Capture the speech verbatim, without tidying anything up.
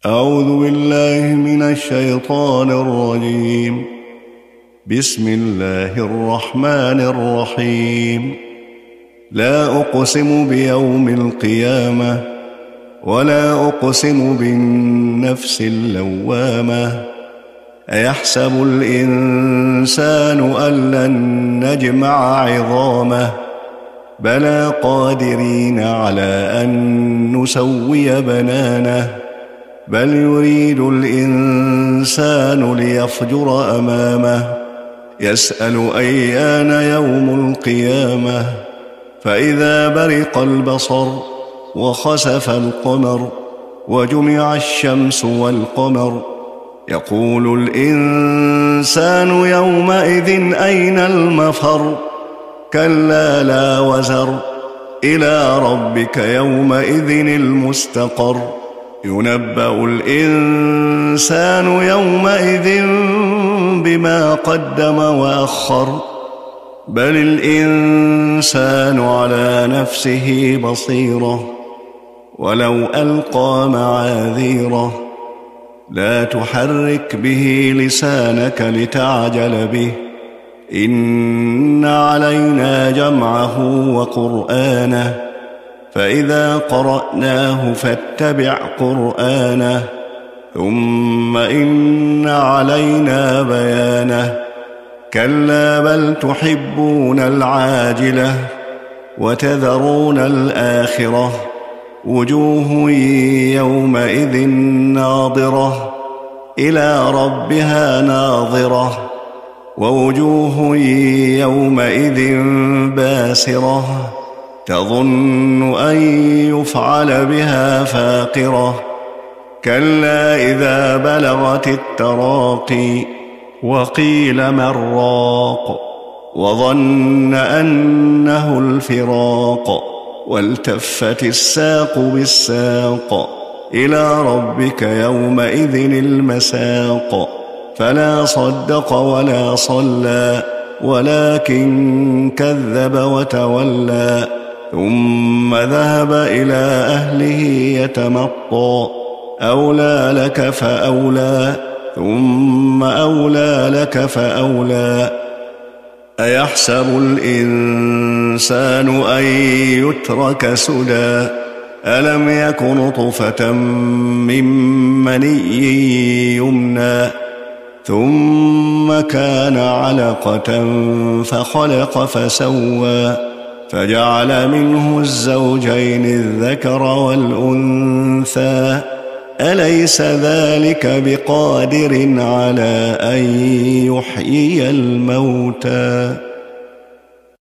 أعوذ بالله من الشيطان الرجيم. بسم الله الرحمن الرحيم. لا أقسم بيوم القيامة ولا أقسم بالنفس اللوامة أيحسب الإنسان أن لن نجمع عظامه بلى قادرين على أن نسوي بنانه بل يريد الإنسان ليفجر أمامه يسأل أيان يوم القيامة فإذا برق البصر وخسف القمر وجمع الشمس والقمر يقول الإنسان يومئذ أين المفر كلا لا وزر إلى ربك يومئذ المستقر ينبأ الإنسان يومئذ بما قدم وأخر بل الإنسان على نفسه بصيرة ولو ألقى معاذيره لا تحرك به لسانك لتعجل به إن علينا جمعه وقرآنه فإذا قرأناه فاتبع قرآنه ثم إن علينا بيانه كلا بل تحبون العاجلة وتذرون الآخرة وجوه يومئذ ناظرة إلى ربها ناظرة ووجوه يومئذ باسرة تظن أن يفعل بها فاقرة كلا إذا بلغت التراقي وقيل من راق وظن أنه الفراق والتفت الساق بالساق إلى ربك يومئذ المساق فلا صدق ولا صلى ولكن كذب وتولى ثم ذهب إلى أهله يتمطى أولى لك فأولى ثم أولى لك فأولى أيحسب الإنسان أن يترك سدى ألم يك نطفة من مني يمنى ثم كان علقة فخلق فسوى فجعل منه الزوجين الذكر والأنثى أليس ذلك بقادر على أن يحيي الموتى